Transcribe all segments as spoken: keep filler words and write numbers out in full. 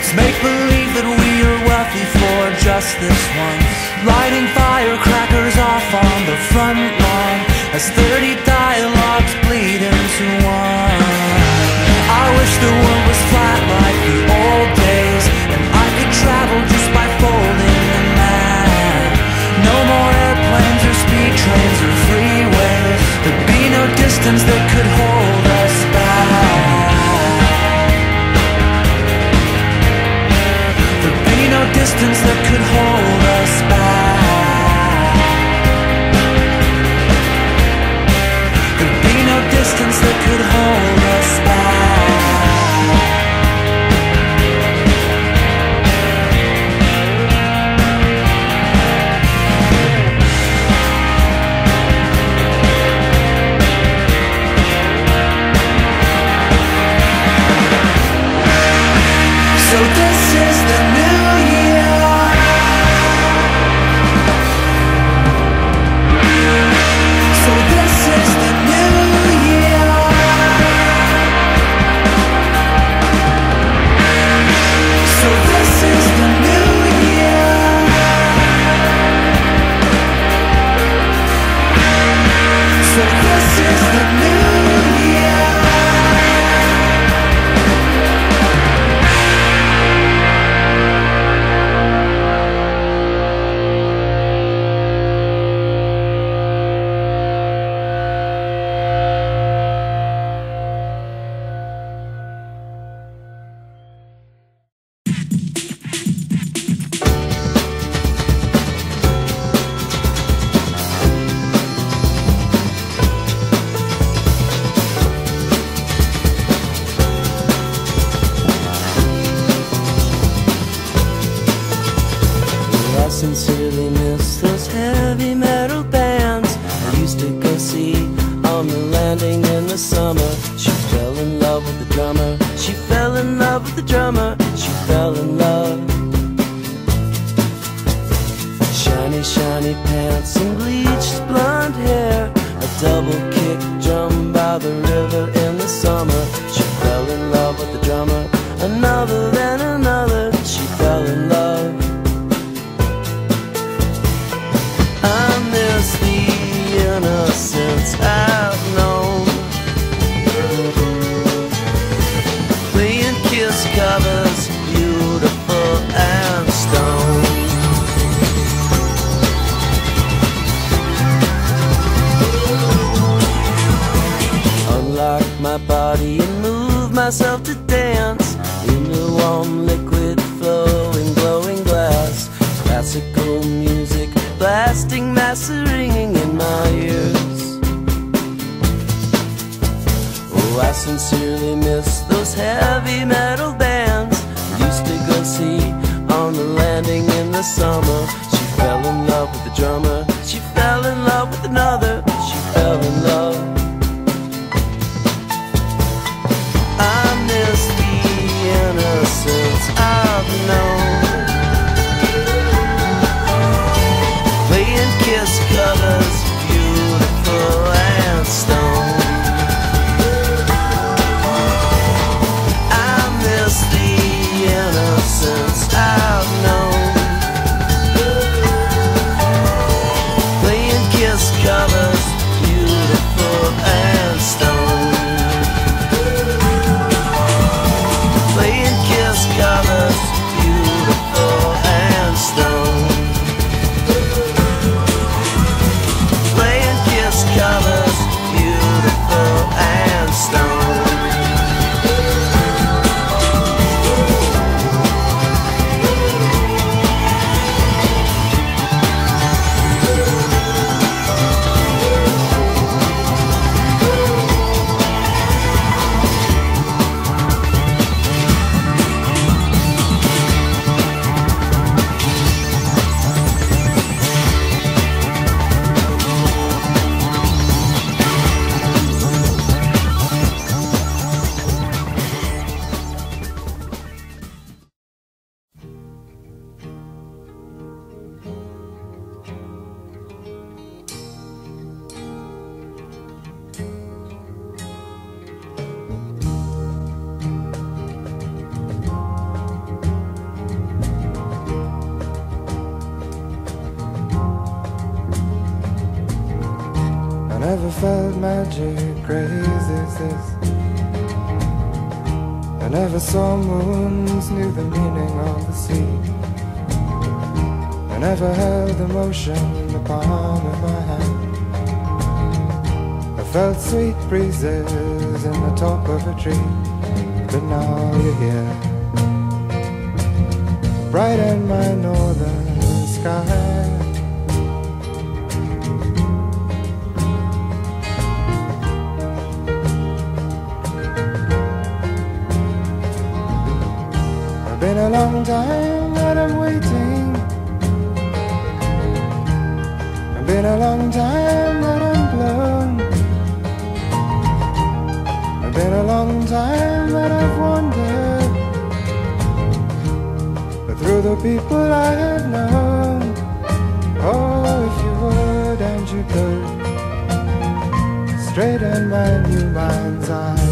Make believe that we are wealthy for just this once. Lighting firecrackers off on the front lawn as thirty dialogues bleed into one. I wish the world was flat like the old days, and I could travel just by folding the map. No more airplanes or speed trains or freeways. There'd be no distance that could hold us back. No distance that could hold us back. There'd be no distance that could hold us back. So this is the new Sincerely miss those heavy metal bands I used to go see on the landing in the summer. She fell in love with the drummer. She fell in love with the drummer. She fell in love. Shiny, shiny pants and bleached blonde hair, a double kick drum by the river in the summer. She fell in love with the drummer. Another, then another. She fell in love. Innocence I've known, playing Kiss covers, beautiful and stone. Unlock my body and move myself to dance in the warm liquid flowing glowing glass. Classical music blasting, massive ringing in my ears. Oh, I sincerely miss those heavy metal bands I used to go see on the landing in the summer. She fell in love with the drummer. She fell in love with another. She fell in love. I miss the innocence I've known, Kiss covers, beautiful and stone. I miss the innocence never felt magic crazy as this. I never saw moons, knew the meaning of the sea. I never held emotion in the palm of my hand. I felt sweet breezes in the top of a tree. But now you're here, bright in my northern sky. It's been a long time that I'm waiting. It's been a long time that I'm blown. It's been a long time that I've wandered, but through the people I have known. Oh, if you would and you could, straighten my new mind's eye.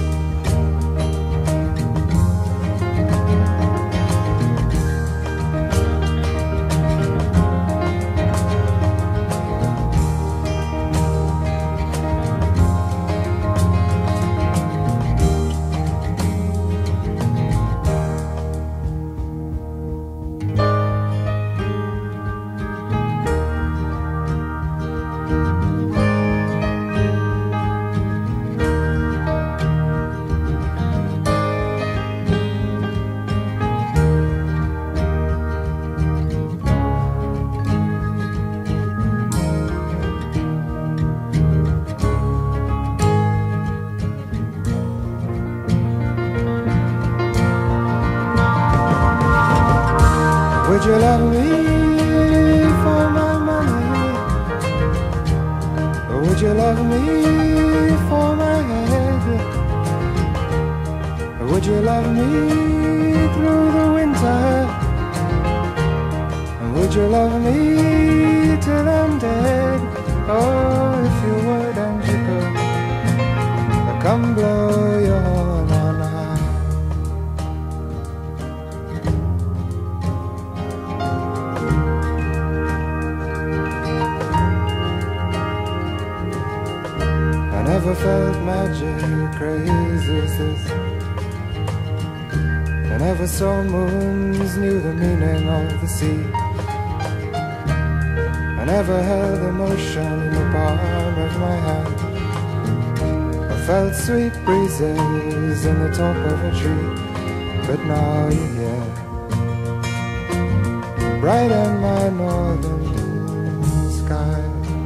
Would you love me for my money? Or would you love me for my head? Or would you love me through the winter? And would you love me till I'm dead? Oh, if you would and you could, I'll come blow your horn on high. I never felt magic crazy as this. I never saw moons, knew the meaning of the sea. I never held emotion in the palm of my hand. I felt sweet breezes in the top of a tree. But now you're here, bright in my northern sky.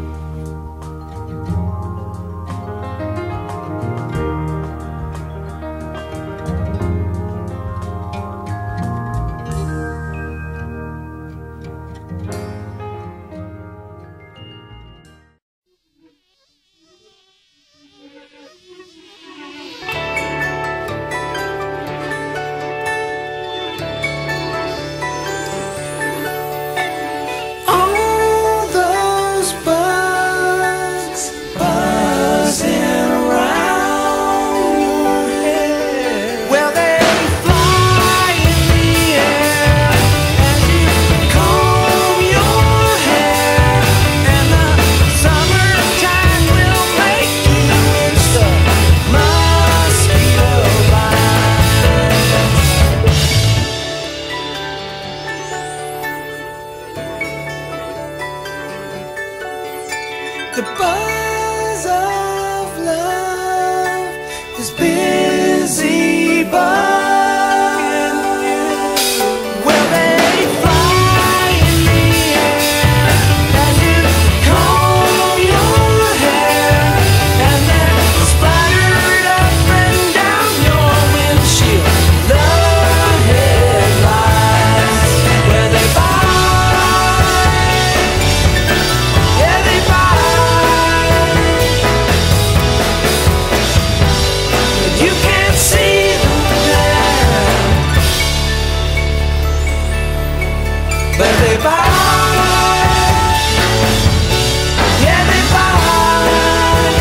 The buzz of love is busy buzzing. Well, they fly in the air as you comb your hair, and then splattered up and down your windshield. The headlights, where they bite, yeah, they bite. You can't see them there, but they bite, yeah, they bite.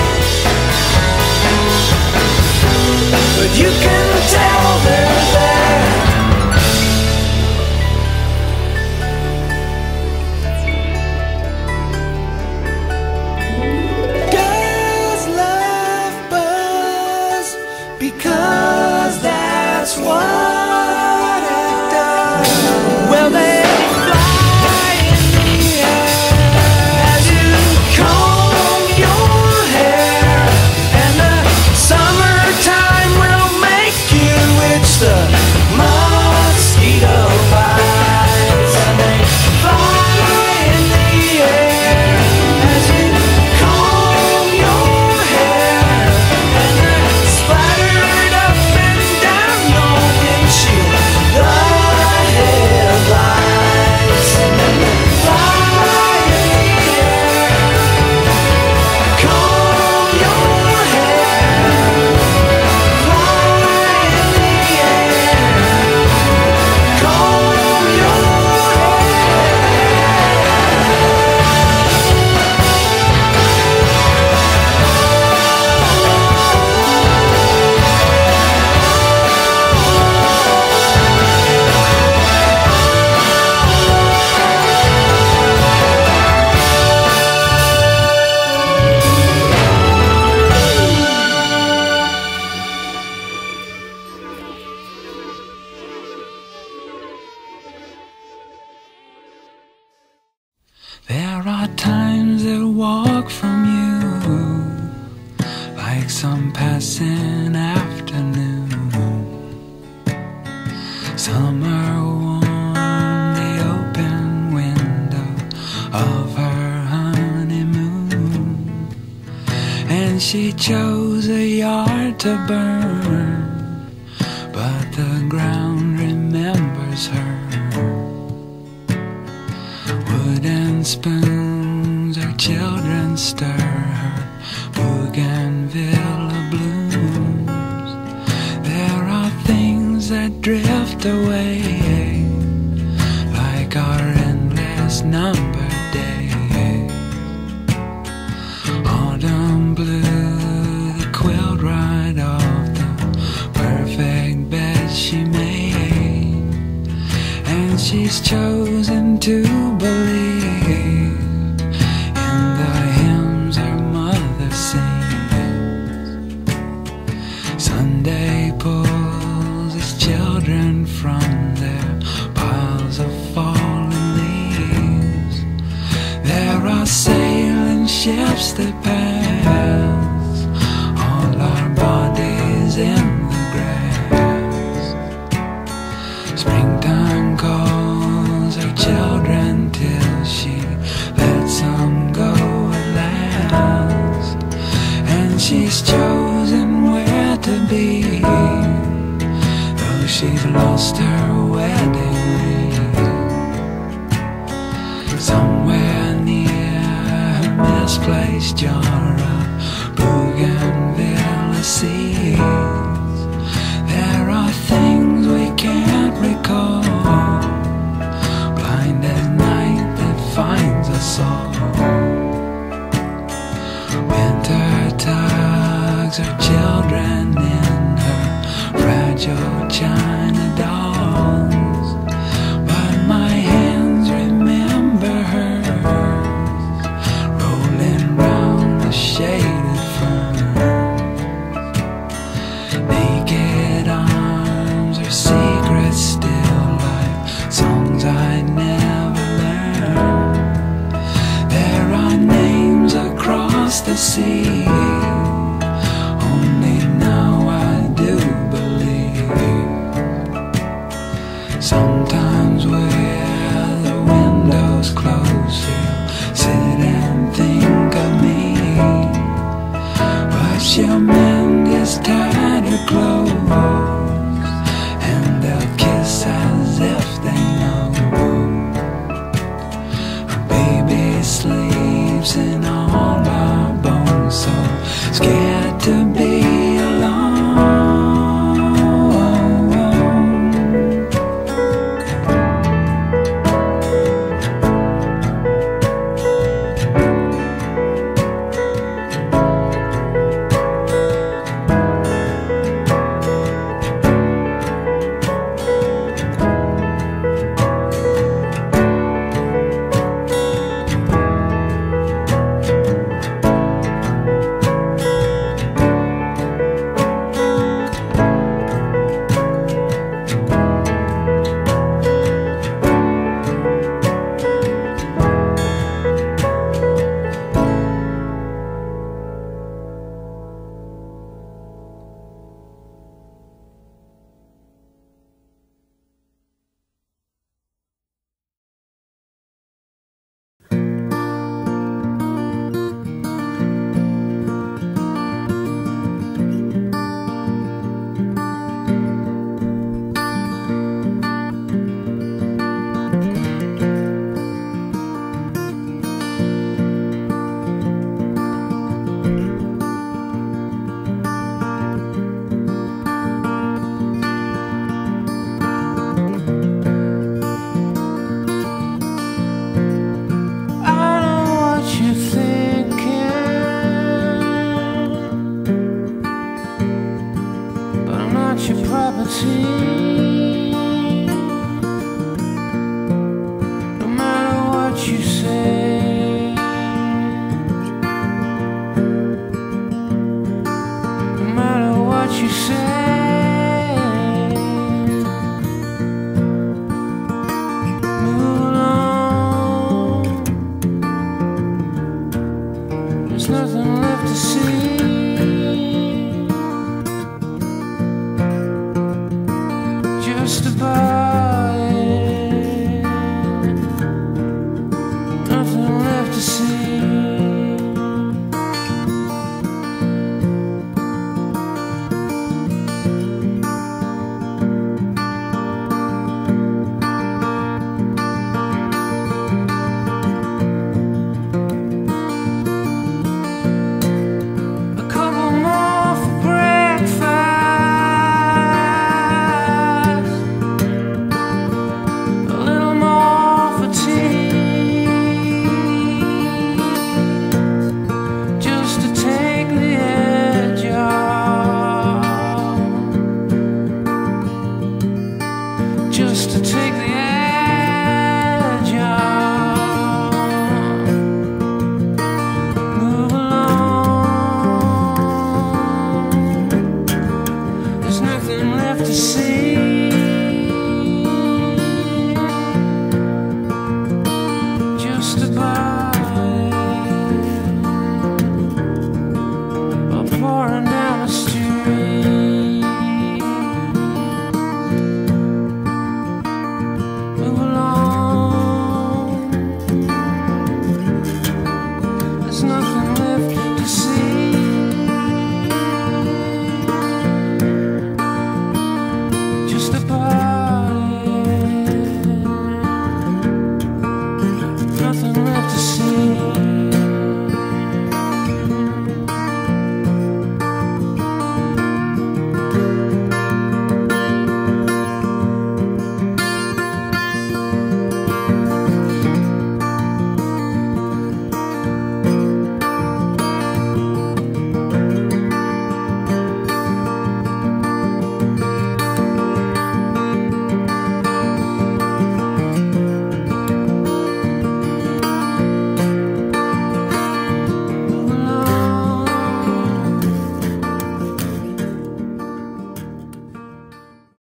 But you can tell they're there. God There are times that walk from you like some passing afternoon. Summer warm the open window of her honeymoon, and she chose a yard to burn, but the ground remembers her. Wooden spoons, her children stir her bougainvillea blooms. There are things that drift away like our endless numbered days. Autumn blue, the quilt right off the perfect bed she made, and she's chosen to believe in the hymns her mother sings. Sunday pulls his children from their piles of fallen leaves. There are sailing ships that pass all our bodies in the grass. Springtime calls her children till she lets them go at last, and she's chosen where to be, though she's lost her wedding ring. Somewhere near her misplaced jar of bougainvillea seeds, there are things we can't recall, blind as night that finds us all. Winter tugs her children in her fragile china dolls, but my hands remember hers, rolling round the shaded ferns. Naked arms, her secrets still like songs I never learned. There are names across the sea, only now I do believe. Sometimes where the windows close, she'll sit and think of me, but she'll mend his tattered clothes